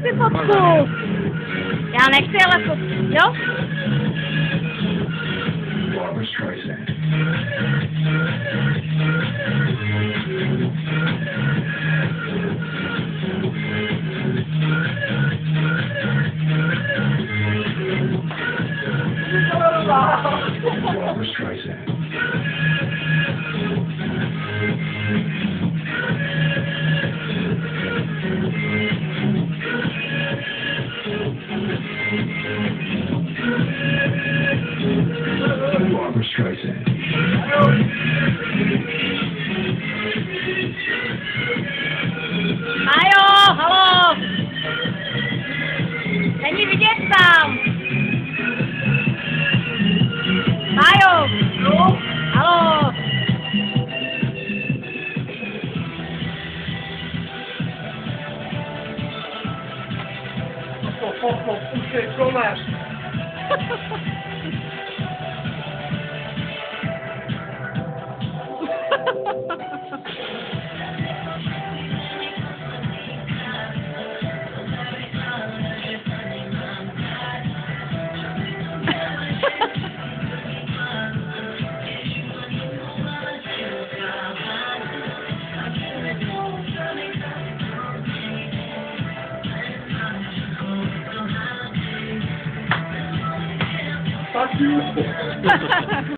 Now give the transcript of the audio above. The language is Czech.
Nechci fotku. Já nechci, ale fotku. Jo? Barbra Streisand. Barbra Streisand. Barbra Streisand. Majo, halo! Není vidět tam! Majo! Halo! Už je konec. Fuck you.